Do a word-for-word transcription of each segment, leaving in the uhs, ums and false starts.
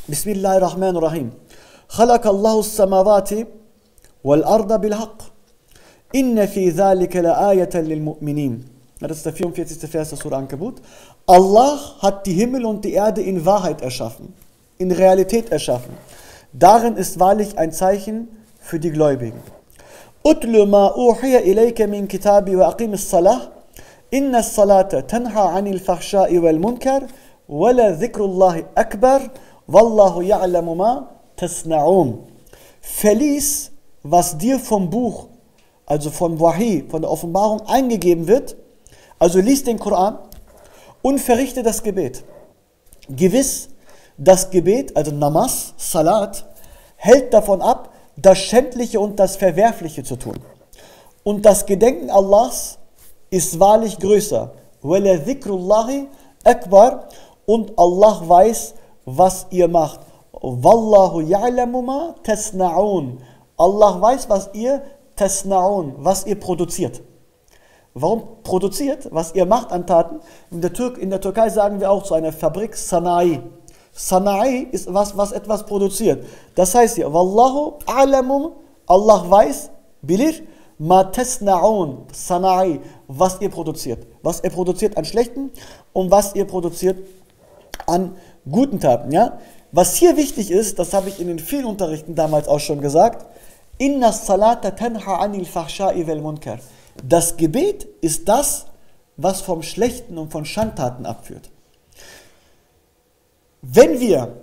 Bismillahirrahmanirrahim. Khalaqallahu as-samawati wal arda bil haqq. Inna fi dhalika la ayatan lil mu'minin. Das ist der vierundvierzigste Vers der Surah Ankabut. Allah hat die Himmel und die Erde in Wahrheit erschaffen, in Realität erschaffen. Darin ist wahrlich ein Zeichen für die Gläubigen. Utlu ma uhiya ilayka min kitabi wa aqimis salah. Inna as-salata tanha 'anil fahsha'i wal munkar wa la dhikrullahi akbar wallahu ya'lamu ma tasna'un. Verlies, was dir vom Buch, also von Wahi, von der Offenbarung eingegeben wird. Also lies den Koran und verrichte das Gebet. Gewiss, das Gebet, also Namas, Salat, hält davon ab, das Schändliche und das Verwerfliche zu tun. Und das Gedenken Allahs ist wahrlich größer. Wala dhikrullahi akbar, und Allah weiß, was ihr macht. Wallahu ya'lamu ma tasna'un. Allah weiß, was ihr tasna'un, was ihr produziert. Warum produziert? Was ihr macht an Taten. In der, Tür in der Türkei sagen wir auch zu einer Fabrik Sana'i. Sana'i ist was, was etwas produziert. Das heißt hier, Wallahu a'lamu, Allah weiß, bilir, ma tasna'un, Sana'i, was ihr produziert. Was ihr produziert an schlechten und was ihr produziert an guten Taten. Ja? Was hier wichtig ist, das habe ich in den vielen Unterrichten damals auch schon gesagt, Inna salata tanha anil fahsha'i wal munkar. Das Gebet ist das, was vom Schlechten und von Schandtaten abführt. Wenn wir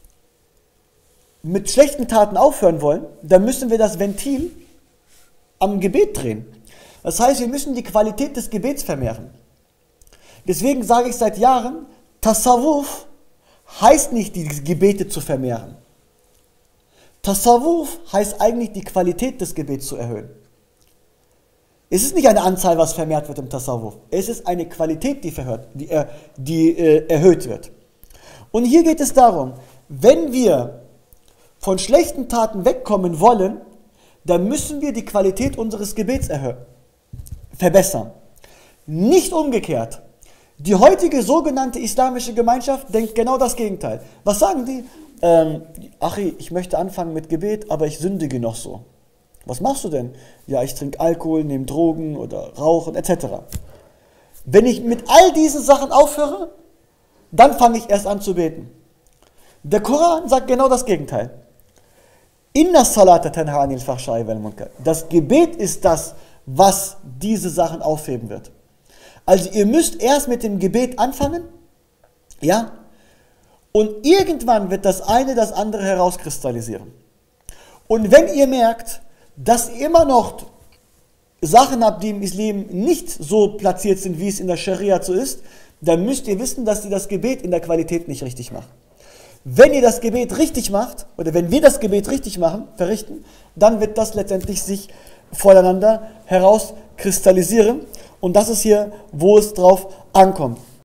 mit schlechten Taten aufhören wollen, dann müssen wir das Ventil am Gebet drehen. Das heißt, wir müssen die Qualität des Gebets vermehren. Deswegen sage ich seit Jahren, Tasawwuf heißt nicht, die Gebete zu vermehren. Tasawwuf heißt eigentlich, die Qualität des Gebets zu erhöhen. Es ist nicht eine Anzahl, was vermehrt wird im Tasawwuf. Es ist eine Qualität, die, verhört, die, äh, die äh, erhöht wird. Und hier geht es darum, wenn wir von schlechten Taten wegkommen wollen, dann müssen wir die Qualität unseres Gebets verbessern. Nicht umgekehrt. Die heutige sogenannte islamische Gemeinschaft denkt genau das Gegenteil. Was sagen die? Ähm, Achi, ich möchte anfangen mit Gebet, aber ich sündige noch so. Was machst du denn? Ja, ich trinke Alkohol, nehme Drogen oder rauchen et cetera. Wenn ich mit all diesen Sachen aufhöre, dann fange ich erst an zu beten. Der Koran sagt genau das Gegenteil. Inna salata tanha anil fahsha'i wal munkar. Das Gebet ist das, was diese Sachen aufheben wird. Also ihr müsst erst mit dem Gebet anfangen, ja, und irgendwann wird das eine das andere herauskristallisieren. Und wenn ihr merkt, dass ihr immer noch Sachen habt, die im Islam nicht so platziert sind, wie es in der Scharia so ist, dann müsst ihr wissen, dass ihr das Gebet in der Qualität nicht richtig macht. Wenn ihr das Gebet richtig macht, oder wenn wir das Gebet richtig machen, verrichten, dann wird das letztendlich sich voneinander herauskristallisieren. Und das ist hier, wo es drauf ankommt.